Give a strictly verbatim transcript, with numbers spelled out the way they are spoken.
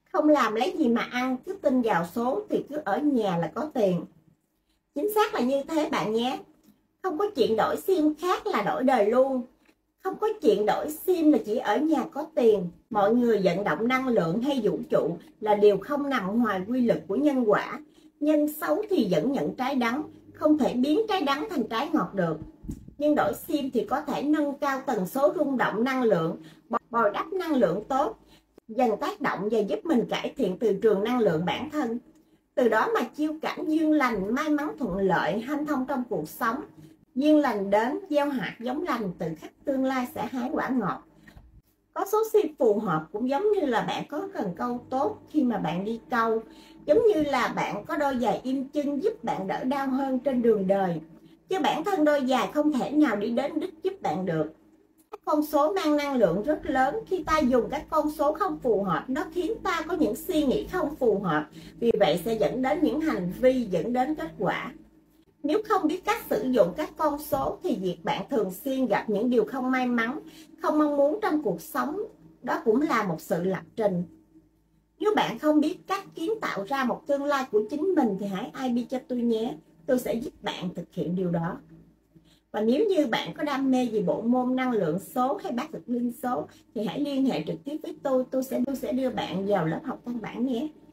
Không làm lấy gì mà ăn, cứ tin vào số thì cứ ở nhà là có tiền. Chính xác là như thế bạn nhé. Không có chuyện đổi sim khác là đổi đời luôn. Không có chuyện đổi sim là chỉ ở nhà có tiền. Mọi người vận động năng lượng hay vũ trụ là điều không nằm ngoài quy luật của nhân quả. Nhân xấu thì vẫn nhận trái đắng, không thể biến trái đắng thành trái ngọt được. Nhưng đổi sim thì có thể nâng cao tần số rung động năng lượng, bồi đắp năng lượng tốt, dần tác động và giúp mình cải thiện từ trường năng lượng bản thân. Từ đó mà chiêu cảnh duyên lành, may mắn thuận lợi, hanh thông trong cuộc sống. Duyên lành đến, gieo hạt giống lành, từ khắc tương lai sẽ hái quả ngọt. Có số sim phù hợp cũng giống như là bạn có cần câu tốt khi mà bạn đi câu. Giống như là bạn có đôi giày im chân giúp bạn đỡ đau hơn trên đường đời. Chứ bản thân đôi giày không thể nào đi đến đích giúp bạn được. Các con số mang năng lượng rất lớn. Khi ta dùng các con số không phù hợp, nó khiến ta có những suy nghĩ không phù hợp. Vì vậy sẽ dẫn đến những hành vi, dẫn đến kết quả. Nếu không biết cách sử dụng các con số thì việc bạn thường xuyên gặp những điều không may mắn, không mong muốn trong cuộc sống, đó cũng là một sự lập trình. Nếu bạn không biết cách kiến tạo ra một tương lai của chính mình thì hãy i bê cho tôi nhé. Tôi sẽ giúp bạn thực hiện điều đó. Và nếu như bạn có đam mê về bộ môn năng lượng số hay bát cực linh số thì hãy liên hệ trực tiếp với tôi. Tôi sẽ, tôi sẽ đưa bạn vào lớp học căn bản nhé.